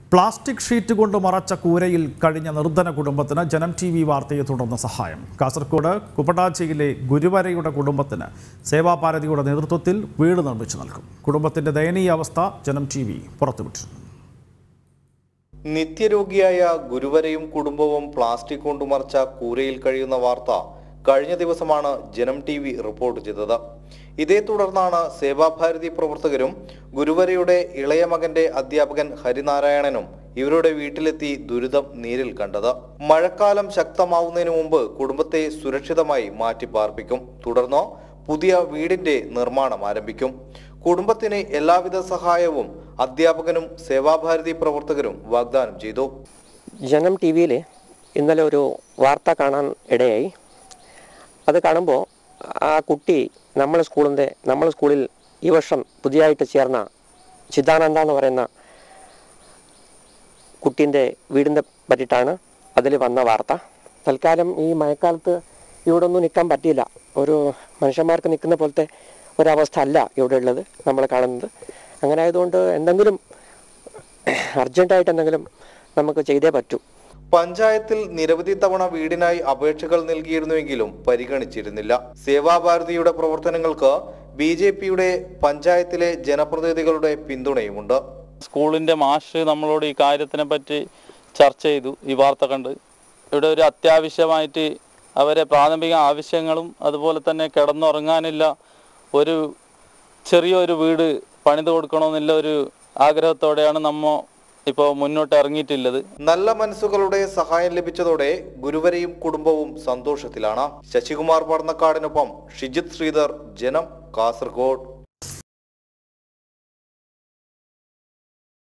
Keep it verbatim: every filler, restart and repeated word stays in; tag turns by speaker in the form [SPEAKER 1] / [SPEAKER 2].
[SPEAKER 1] Plastic sheet കൊണ്ട് മറച്ച കൂരയിൽ കഴിഞ്ഞ നിർധന കുടുംബത്തിന് ജനം ടി വി വാർത്തയെ തുടർന്ന് സഹായം. കാസർഗോഡ് കുമ്പടാജയിലെ ഗുരുവരയുടെ കുടുംബത്തിന് സേവാഭാരതിയുടെ നേതൃത്വത്തിൽ വീട് നിർമ്മിച്ചു നൽകും. കുടുംബത്തിന്റെ ദയനീയ അവസ്ഥ ജനം ടി വി പുറത്തുവിട്ടു.
[SPEAKER 2] നിത്യരോഗിയായ ഗുരുവരയും കുടുംബവും പ്ലാസ്റ്റിക് കൊണ്ട് മറച്ച കൂരയിൽ കഴിയുന്ന വാർത്ത കഴിഞ്ഞ ദിവസമാണ് ജനം ടി വി റിപ്പോർട്ട് ചെയ്തത്. ഇതേ തുടർന്നാണ് സേവാഭാരതി പ്രവർത്തകരും ഗുരുവരയുടെ ഇളയ മകന്റെ അധ്യാപകൻ ഹരിനാരായണനും ഇവരുടെ വീട്ടിലെത്തി ദുരിതം നേരിൽ കണ്ടത്. മഴക്കാലം ശക്തമാവുന്നതിന് മുമ്പ് കുടുംബത്തെ സുരക്ഷിതമായി മാറ്റിപ്പാർപ്പിക്കും. തുടർന്ന് പുതിയ വീടിന്റെ നിർമ്മാണം ആരംഭിക്കും. കുടുംബത്തിന് എല്ലാവിധ സഹായവും അധ്യാപകനും സേവാഭാരതി പ്രവർത്തകരും വാഗ്ദാനം ചെയ്തു.
[SPEAKER 3] ജനം ടി വിയിൽ ഇന്നലെ ഒരു വാർത്ത കാണാൻ ഇടയായി. അത് കാണുമ്പോൾ ആ കുട്ടി നമ്മളെ സ്കൂളിൻ്റെ നമ്മളെ സ്കൂളിൽ ഈ വർഷം പുതിയതായിട്ട് ചേർന്ന ചിദാനന്ദ എന്ന് പറയുന്ന കുട്ടീൻ്റെ വീടിൻ്റെ പറ്റിയിട്ടാണ് അതിൽ വന്ന വാർത്ത. തൽക്കാലം ഈ മഴക്കാലത്ത് ഇവിടെ ഒന്നും നിൽക്കാൻ പറ്റിയില്ല. ഒരു മനുഷ്യന്മാർക്ക് നിൽക്കുന്ന പോലത്തെ ഒരവസ്ഥ അല്ല ഇവിടെ ഉള്ളത് നമ്മൾ കാണുന്നത്. അങ്ങനെ ആയതുകൊണ്ട് എന്തെങ്കിലും അർജൻറ്റായിട്ട് എന്തെങ്കിലും നമുക്ക് ചെയ്തേ പറ്റൂ.
[SPEAKER 2] പഞ്ചായത്തിൽ നിരവധി തവണ വീടിനായി അപേക്ഷകൾ നൽകിയിരുന്നുവെങ്കിലും പരിഗണിച്ചിരുന്നില്ല. സേവാഭാരതിയുടെ പ്രവർത്തനങ്ങൾക്ക് ബി ജെ പിയുടെ പഞ്ചായത്തിലെ ജനപ്രതിനിധികളുടെ പിന്തുണയുമുണ്ട്.
[SPEAKER 4] സ്കൂളിന്റെ മാഷ് നമ്മളോട് ഈ കാര്യത്തിനെ പറ്റി ചർച്ച ചെയ്തു. ഈ വാർത്ത കണ്ട് ഇവിടെ ഒരു അത്യാവശ്യമായിട്ട് അവരെ പ്രാഥമിക ആവശ്യങ്ങളും അതുപോലെ തന്നെ കിടന്നുറങ്ങാനില്ല ഒരു ചെറിയൊരു വീട് പണിത് കൊടുക്കണമെന്നുള്ള ഒരു ആഗ്രഹത്തോടെയാണ് നമ്മ ഇപ്പോൾ മുന്നോട്ട് ഇറങ്ങിയിട്ടുള്ളത്.
[SPEAKER 2] നല്ല മനസ്സുകളുടെ സഹായം ലഭിച്ചതോടെ ഗുരുവരയും കുടുംബവും സന്തോഷത്തിലാണ്. ശശികുമാർ പടന്നക്കാടിനൊപ്പം ഷിജിത് ശ്രീധർ, ജനം, കാസർഗോഡ്.